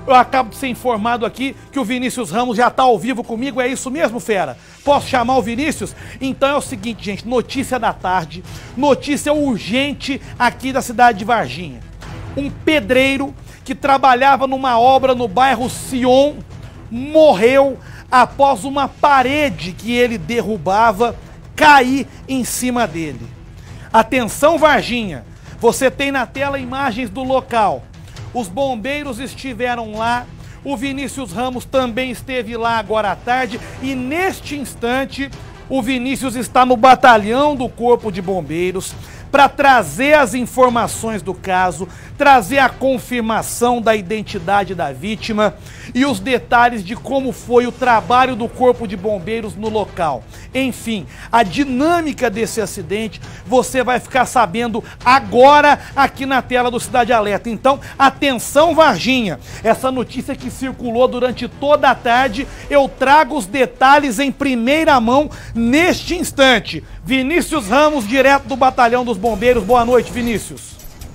Eu acabo de ser informado aqui que o Vinícius Ramos já está ao vivo comigo, é isso mesmo, fera? Posso chamar o Vinícius? Então é o seguinte, gente, notícia da tarde, notícia urgente aqui da cidade de Varginha. Um pedreiro que trabalhava numa obra no bairro Sion morreu após uma parede que ele derrubava cair em cima dele. Atenção, Varginha, você tem na tela imagens do local. Os bombeiros estiveram lá, o Vinícius Ramos também esteve lá agora à tarde e neste instante o Vinícius está no batalhão do Corpo de Bombeiros para trazer as informações do caso, trazer a confirmação da identidade da vítima e os detalhes de como foi o trabalho do Corpo de Bombeiros no local. Enfim, a dinâmica desse acidente você vai ficar sabendo agora aqui na tela do Cidade Alerta. Então, atenção, Varginha, essa notícia que circulou durante toda a tarde, eu trago os detalhes em primeira mão neste instante. Vinícius Ramos, direto do Batalhão dos Bombeiros. Boa noite, Vinícius.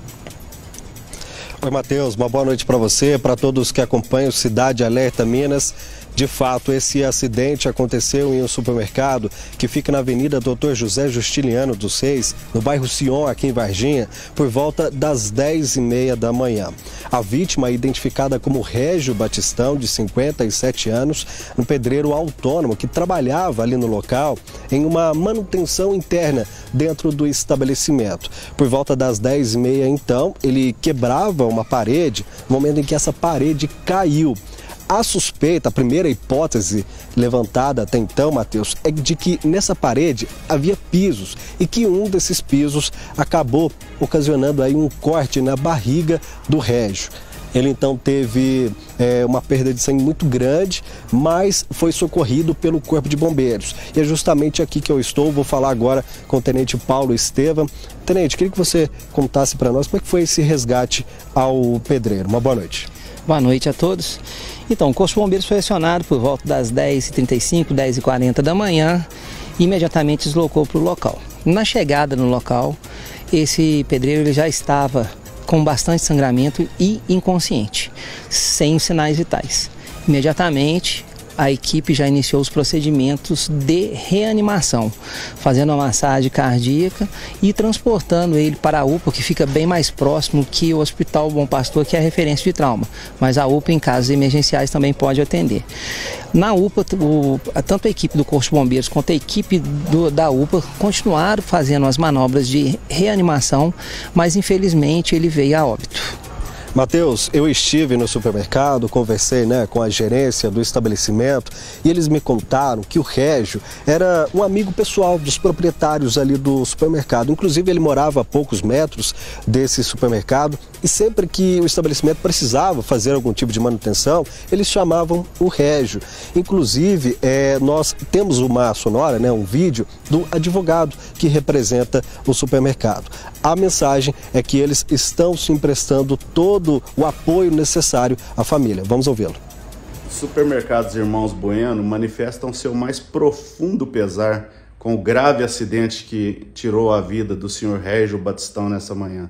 Oi, Matheus. Uma boa noite para você, para todos que acompanham o Cidade Alerta Minas. De fato, esse acidente aconteceu em um supermercado que fica na Avenida Dr. José Justiniano dos Reis, no bairro Sion, aqui em Varginha, por volta das 10h30 da manhã. A vítima é identificada como Régio Batistão, de 57 anos, um pedreiro autônomo que trabalhava ali no local em uma manutenção interna dentro do estabelecimento. Por volta das 10h30, então, ele quebrava uma parede no momento em que essa parede caiu. A suspeita, a primeira hipótese levantada até então, Matheus, é de que nessa parede havia pisos e que um desses pisos acabou ocasionando aí um corte na barriga do Régio. Ele então teve uma perda de sangue muito grande, mas foi socorrido pelo Corpo de Bombeiros. E é justamente aqui que eu estou, vou falar agora com o Tenente Paulo Estevam. Tenente, queria que você contasse para nós como é que foi esse resgate ao pedreiro. Uma boa noite. Boa noite a todos. Então, o Corpo de Bombeiros foi acionado por volta das 10h35, 10h40 da manhã e imediatamente deslocou para o local. Na chegada no local, esse pedreiro ele já estava com bastante sangramento e inconsciente, sem sinais vitais. Imediatamente, a equipe já iniciou os procedimentos de reanimação, fazendo uma massagem cardíaca e transportando ele para a UPA, que fica bem mais próximo que o Hospital Bom Pastor, que é a referência de trauma. Mas a UPA, em casos emergenciais, também pode atender. Na UPA, tanto a equipe do Corpo de Bombeiros quanto a equipe da UPA continuaram fazendo as manobras de reanimação, mas infelizmente ele veio a óbito. Matheus, eu estive no supermercado, conversei com a gerência do estabelecimento e eles me contaram que o Régio era um amigo pessoal dos proprietários ali do supermercado. Inclusive, ele morava a poucos metros desse supermercado e sempre que o estabelecimento precisava fazer algum tipo de manutenção, eles chamavam o Régio. Inclusive, nós temos uma sonora, um vídeo do advogado que representa o supermercado. A mensagem é que eles estão se emprestando todo o apoio necessário à família. Vamos ouvi-lo. Supermercados Irmãos Bueno manifestam seu mais profundo pesar com o grave acidente que tirou a vida do senhor Régio Batistão nessa manhã.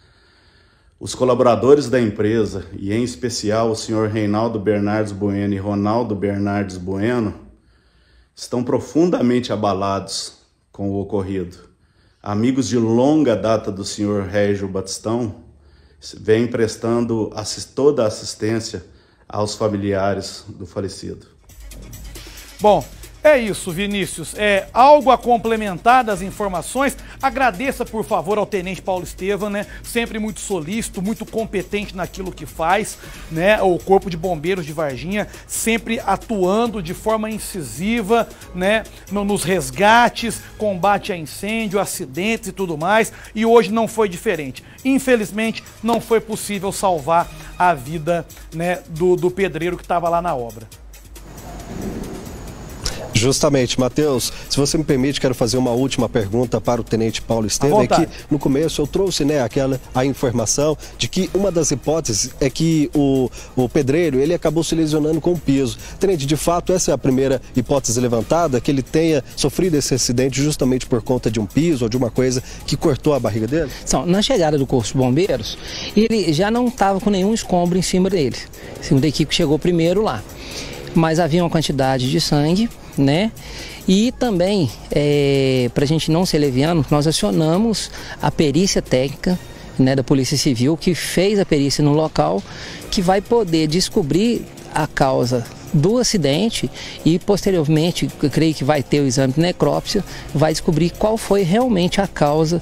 Os colaboradores da empresa, e em especial o senhor Reinaldo Bernardes Bueno e Ronaldo Bernardes Bueno, estão profundamente abalados com o ocorrido. Amigos de longa data do senhor Régio Batistão vêm prestando toda a assistência aos familiares do falecido. Bom, é isso, Vinícius. É algo a complementar das informações. Agradeça, por favor, ao Tenente Paulo Estevam, Sempre muito solícito, muito competente naquilo que faz, O Corpo de Bombeiros de Varginha sempre atuando de forma incisiva, nos resgates, combate a incêndio, acidentes e tudo mais. E hoje não foi diferente. Infelizmente, não foi possível salvar a vida, do pedreiro que estava lá na obra. Justamente, Matheus, se você me permite, quero fazer uma última pergunta para o Tenente Paulo Estevam. Que no começo eu trouxe, né, a informação de que uma das hipóteses é que o pedreiro ele acabou se lesionando com o piso. Tenente, de fato, essa é a primeira hipótese levantada, que ele tenha sofrido esse acidente justamente por conta de um piso ou de uma coisa que cortou a barriga dele? Então, na chegada do Corpo de Bombeiros, ele já não estava com nenhum escombro em cima dele. A segunda equipe chegou primeiro lá, mas havia uma quantidade de sangue, né? E também, para a gente não ser leviano, nós acionamos a perícia técnica, né, da Polícia Civil, que fez a perícia no local, que vai poder descobrir a causa do acidente e posteriormente, eu creio que vai ter o exame de necrópsia, vai descobrir qual foi realmente a causa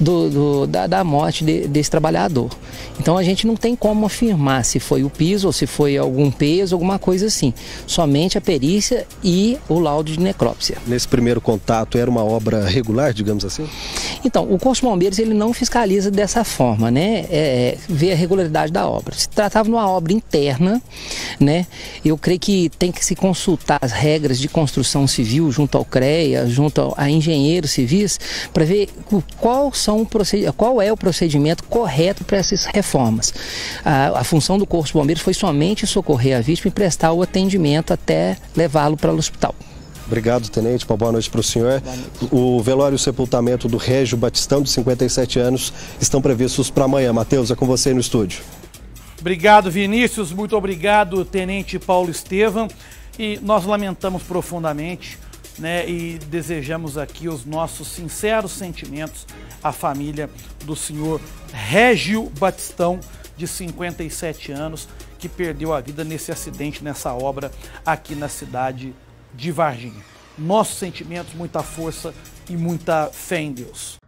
da morte desse trabalhador. Então a gente não tem como afirmar se foi o piso ou se foi algum peso, alguma coisa assim. Somente a perícia e o laudo de necrópsia. Nesse primeiro contato era uma obra regular, digamos assim? Então, o Corpo de Bombeiros ele não fiscaliza dessa forma, né? Vê a regularidade da obra. Se tratava de uma obra interna, né? Eu creio que tem que se consultar as regras de construção civil junto ao CREA, junto a engenheiros civis, para ver qual é o procedimento correto para essas reformas. A função do Corpo de Bombeiros foi somente socorrer a vítima e prestar o atendimento até levá-lo para o hospital. Obrigado, Tenente. Uma boa noite para o senhor. O velório e o sepultamento do Régio Batistão, de 57 anos, estão previstos para amanhã. Matheus, é com você no estúdio. Obrigado, Vinícius. Muito obrigado, Tenente Paulo Estevam. E nós lamentamos profundamente, né, e desejamos aqui os nossos sinceros sentimentos à família do senhor Régio Batistão, de 57 anos, que perdeu a vida nesse acidente, nessa obra aqui na cidade de Varginha. Nossos sentimentos, muita força e muita fé em Deus.